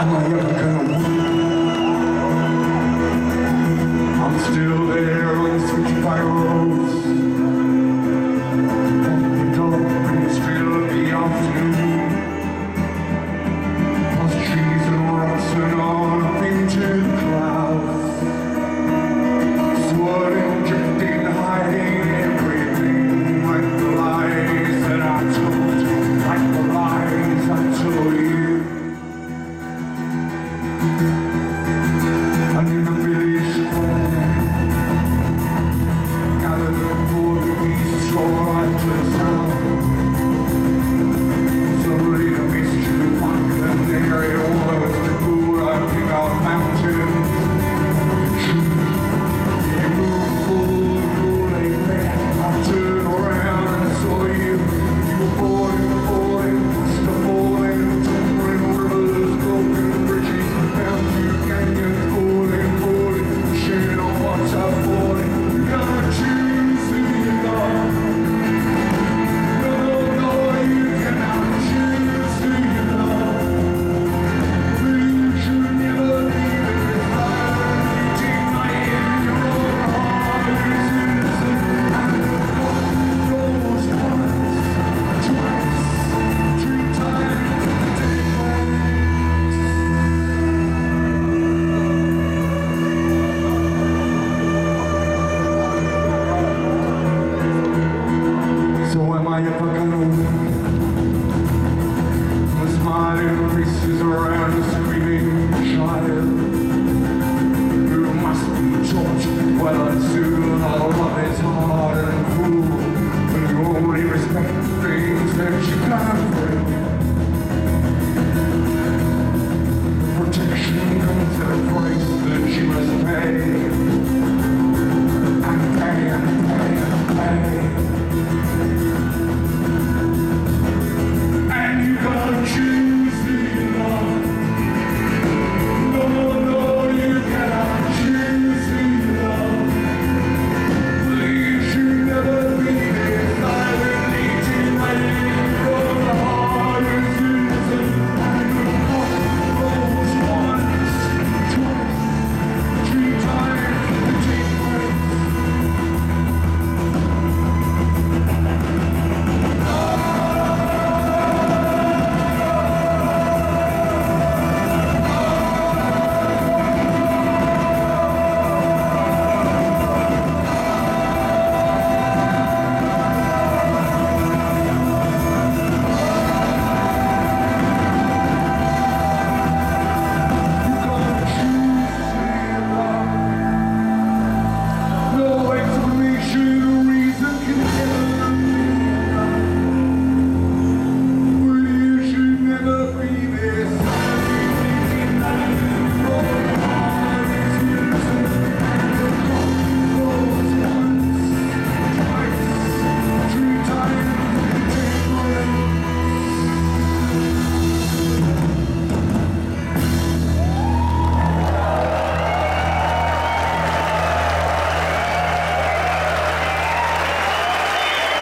Am I ever gonna win? I'm still there on the switchback roads, walking up in the street of the afternoon, past trees and rocks and on painted clouds, swirling, drifting, hiding everything, like the lies that I told you, like the lies I told you. I'm in a village square, gathered for the beast, so right to the south. Slowly the mystery funk and the area was the cool, I think I'll mountain. You move full, like that, I turn around and saw you. You were falling, still falling, tumbling rivers, broken bridges, found you canyons, falling, sharing on what's up, falling. You gotta choose who you love. No, you cannot choose who you love. You should never leave it behind. You take my hand, your own heart is innocent. And goes once, twice, 3 times, take So am I ever gonna win? The smiling faces around the screaming child who must be taught well and soon. Our love is hard and cruel.